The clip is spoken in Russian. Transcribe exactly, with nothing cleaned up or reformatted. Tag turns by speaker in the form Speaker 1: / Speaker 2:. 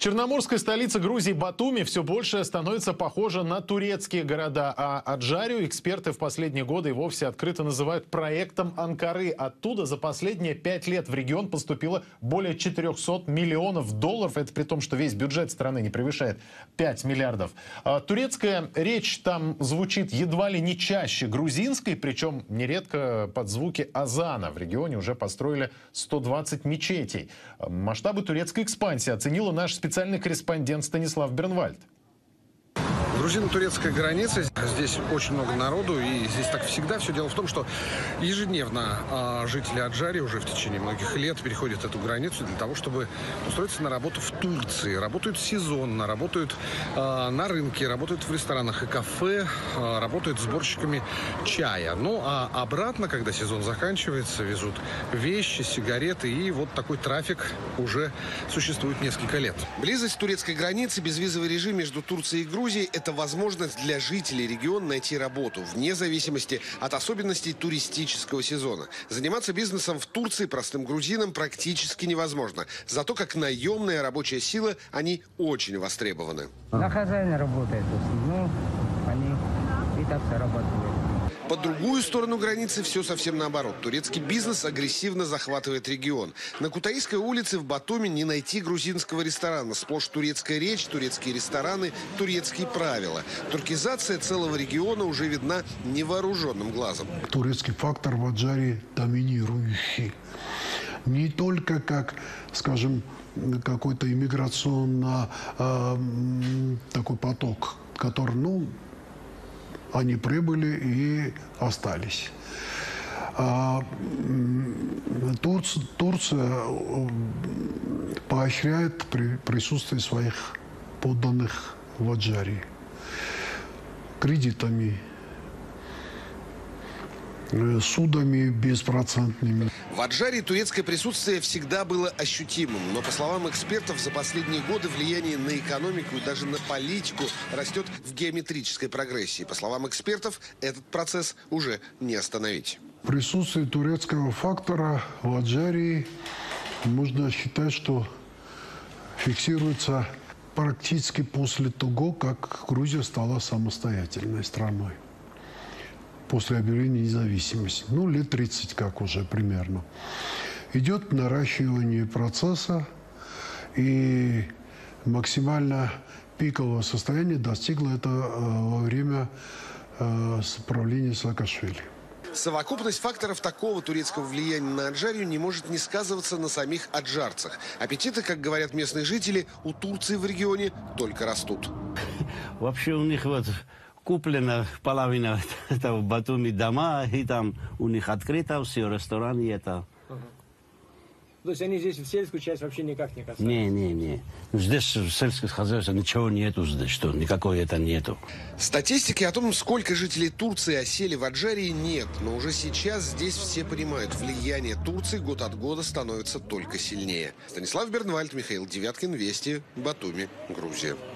Speaker 1: Черноморская столица Грузии Батуми все больше становится похожа на турецкие города, а Аджарию эксперты в последние годы и вовсе открыто называют проектом Анкары. Оттуда за последние пять лет в регион поступило более четырёхсот миллионов долларов. Это при том, что весь бюджет страны не превышает пять миллиардов. А турецкая речь там звучит едва ли не чаще грузинской, причем нередко под звуки азана. В регионе уже построили сто двадцать мечетей. Масштабы турецкой экспансии оценила наш специалист. Специальный корреспондент Станислав Бернвальд.
Speaker 2: Грузино-турецкая граница. Здесь очень много народу, и здесь так всегда. Все дело в том, что ежедневно а, жители Аджарии уже в течение многих лет переходят эту границу для того, чтобы устроиться на работу в Турции. Работают сезонно, работают а, на рынке, работают в ресторанах и кафе, а, работают сборщиками чая. Ну, а обратно, когда сезон заканчивается, везут вещи, сигареты, и вот такой трафик уже существует несколько лет.
Speaker 3: Близость турецкой границы, безвизовый режим между Турцией и Грузией – это возможность для жителей региона найти работу вне зависимости от особенностей туристического сезона. Заниматься бизнесом в Турции простым грузинам практически невозможно. Зато как наемная рабочая сила они очень востребованы.
Speaker 4: На хозяина работает. Ну, они и так зарабатывают.
Speaker 3: По другую сторону границы все совсем наоборот. Турецкий бизнес агрессивно захватывает регион. На Кутаисской улице в Батуми не найти грузинского ресторана. Сплошь турецкая речь, турецкие рестораны, турецкие правила. Туркизация целого региона уже видна невооруженным глазом.
Speaker 5: Турецкий фактор в Аджарии доминирующий. Не только как, скажем, какой-то иммиграционно э, такой поток, который, ну, они прибыли и остались. А Турция, Турция поощряет при, присутствие своих подданных в Аджарии кредитами, судами беспроцентными.
Speaker 3: В Аджарии турецкое присутствие всегда было ощутимым. Но, по словам экспертов, за последние годы влияние на экономику и даже на политику растет в геометрической прогрессии. По словам экспертов, этот процесс уже не остановить.
Speaker 5: Присутствие турецкого фактора в Аджарии можно считать, что фиксируется практически после того, как Грузия стала самостоятельной страной. После объявления независимости. Ну, лет тридцать как уже примерно. Идет наращивание процесса, и максимально пикового состояния достигло это э, во время э, правления Саакашвили.
Speaker 3: Совокупность факторов такого турецкого влияния на Аджарию не может не сказываться на самих аджарцах. Аппетиты, как говорят местные жители, у Турции в регионе только растут.
Speaker 6: Вообще у них вот... Куплена половина этого Батуми дома, и там у них открыто все, рестораны это.
Speaker 7: Ага. То есть они здесь в сельскую часть вообще никак не касаются?
Speaker 6: Не, не, не. Здесь в сельском хозяйстве ничего нету, здесь что, никакой это нету.
Speaker 3: Статистики о том, сколько жителей Турции осели в Аджарии, нет. Но уже сейчас здесь все понимают, влияние Турции год от года становится только сильнее. Станислав Бернвальд, Михаил Девяткин, Вести, Батуми, Грузия.